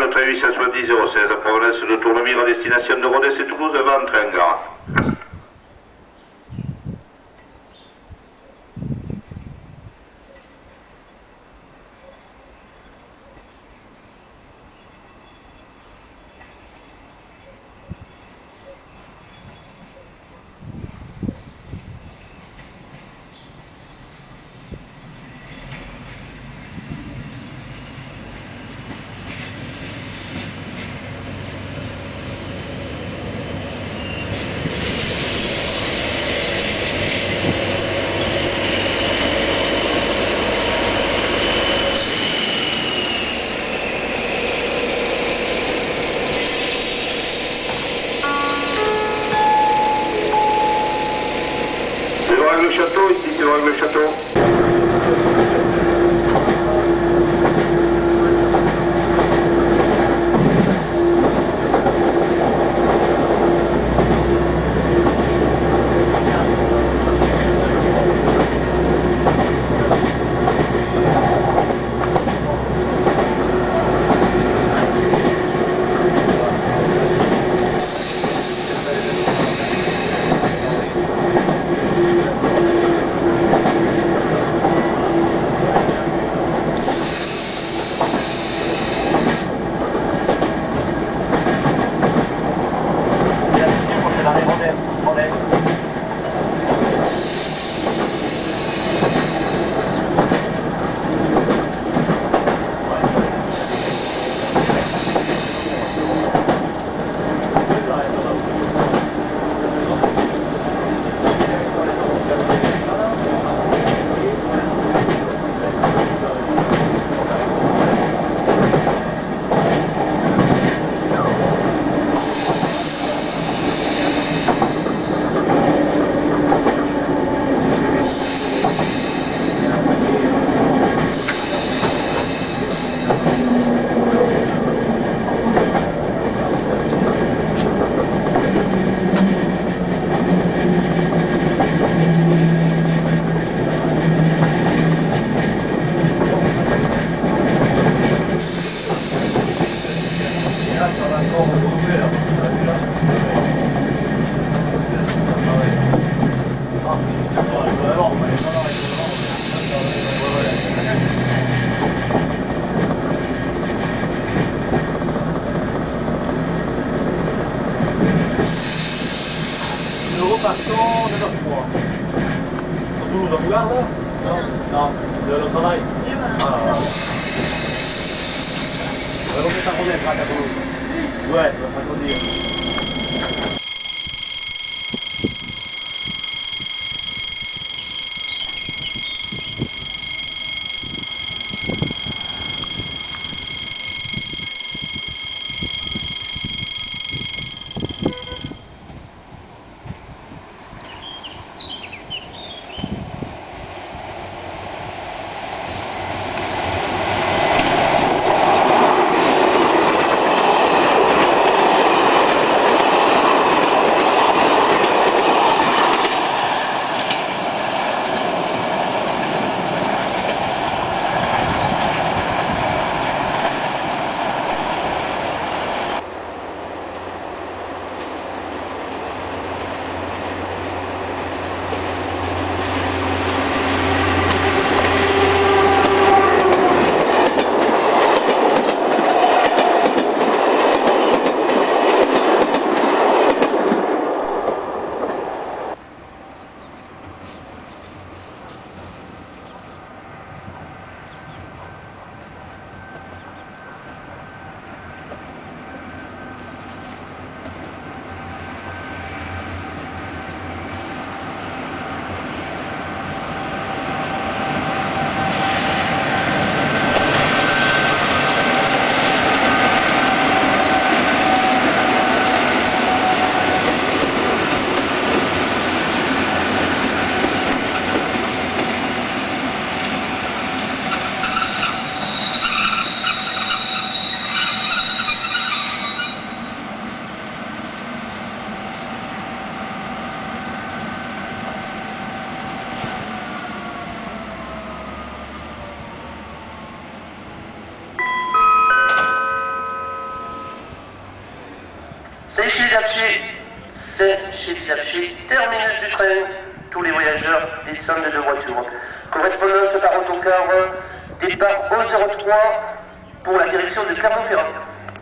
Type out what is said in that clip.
train 870-06 à provenance de Tournemire à destination de Rodez et Toulouse devant train gare. Le château, ici c'est le château. Nous repartons de notre point. Toulouse en Bougarde? Non, non, de notre travail. Ah. On va remettre un Rodez, à Toulouse. Ouais, on va pas conduire. C'est chez Liapchi, terminus du train. Tous les voyageurs descendent de voiture. Correspondance par autocar, départ au 03 pour la direction de Clermont-Ferrand.